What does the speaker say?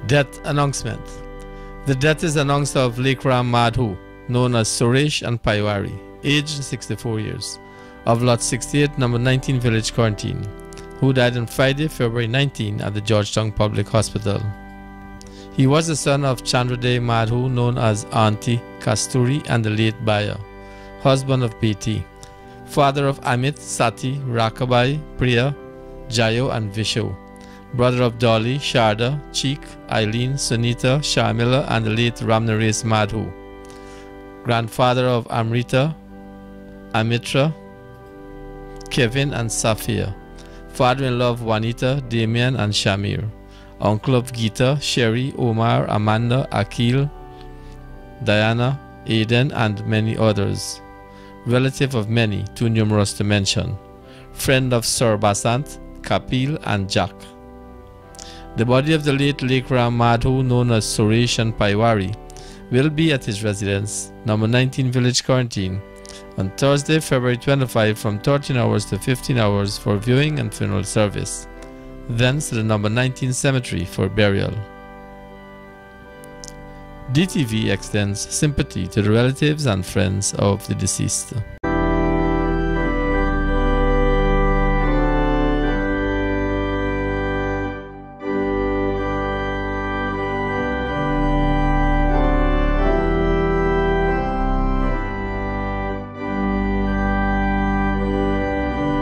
Death announcement. The death is announced of Lekram Madhu, known as Suresh and Paiwari, aged 64 years, of Lot 68, number 19 Village Quarantine, who died on Friday, February 19 at the Georgetown Public Hospital. He was the son of Chandraday Madhu, known as Auntie Kasturi, and the late Baya, husband of Beti, father of Amit, Sati, Rakabai, Priya, Jayo and Vishu, brother of Dolly, Sharda, Cheek, Eileen, Sunita, Sharmila, and the late Ramnaresh Madhu, grandfather of Amrita, Amitra, Kevin and Safia, father-in-law of Juanita, Damien and Shamir, uncle of Geeta, Sherry, Omar, Amanda, Akil, Diana, Aiden, and many others, relative of many, too numerous to mention, friend of Sir Basant, Kapil, and Jack. The body of the late Lekram Madhu, known as Suresh and Paiwari, will be at his residence, number 19 Village Quarantine, on Thursday, February 25 from 13 hours to 15 hours for viewing and funeral service, thence to the number 19 cemetery for burial. DTV extends sympathy to the relatives and friends of the deceased.